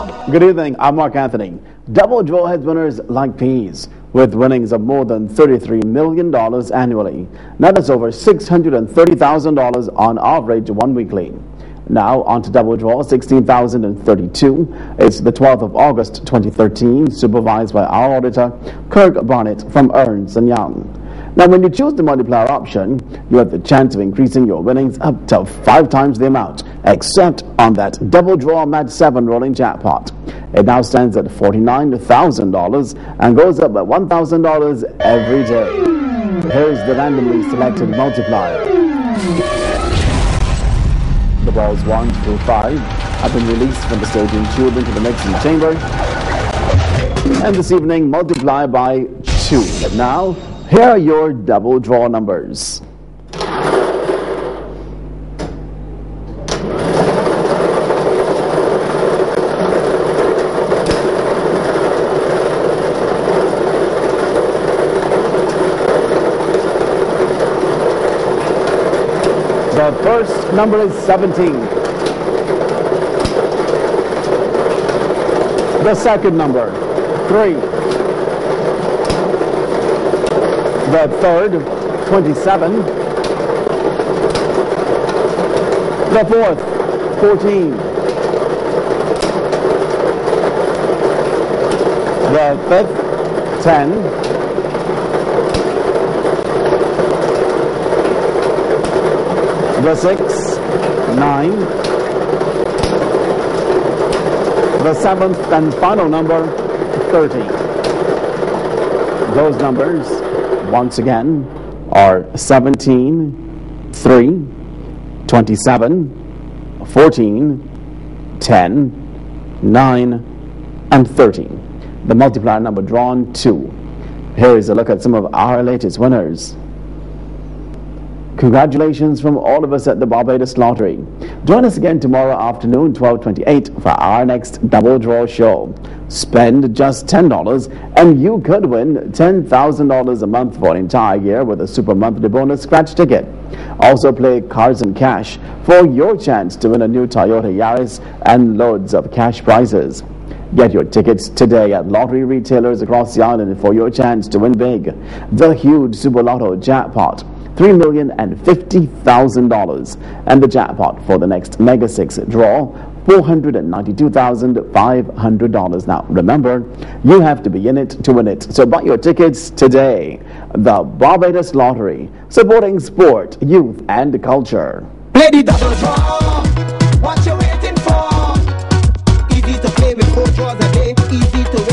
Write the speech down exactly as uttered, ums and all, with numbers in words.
Good evening, I'm Mark Anthony. Double draw has winners like peas, with winnings of more than thirty-three million dollars annually. Now that's over six hundred thirty thousand dollars on average one weekly. Now on to double draw sixteen thousand thirty-two. It's the twelfth of August twenty thirteen, supervised by our auditor, Kirk Barnett from Ernst and Young. Now, when you choose the multiplier option, you have the chance of increasing your winnings up to five times the amount, except on that double draw match seven rolling jackpot. It now stands at forty-nine thousand dollars and goes up by one thousand dollars every day. Here's the randomly selected multiplier. The balls one through five have been released from the staging tube into the mixing chamber. And this evening, multiply by two. Now, here are your double draw numbers. The first number is seventeen. The second number, three. The third, twenty-seven. The fourth, fourteen. The fifth, ten. The sixth, nine. The seventh and final number, thirty. Those numbers, once again, are seventeen, three, twenty-seven, fourteen, ten, nine, and thirty. The multiplier number drawn, two. Here is a look at some of our latest winners. Congratulations from all of us at the Barbados Lottery. Join us again tomorrow afternoon, twelve twenty-eight, for our next double draw show. Spend just ten dollars and you could win ten thousand dollars a month for an entire year with a super monthly bonus scratch ticket. Also play Cards and Cash for your chance to win a new Toyota Yaris and loads of cash prizes. Get your tickets today at lottery retailers across the island for your chance to win big. The huge Super Lotto jackpot, three million fifty thousand dollars, and the jackpot for the next Mega six draw, four hundred ninety-two thousand five hundred dollars. Now, remember, you have to be in it to win it. So buy your tickets today. The Barbados Lottery, supporting sport, youth, and culture. Play the double draw. What you waiting for? Easy to play with four draws a day. Easy to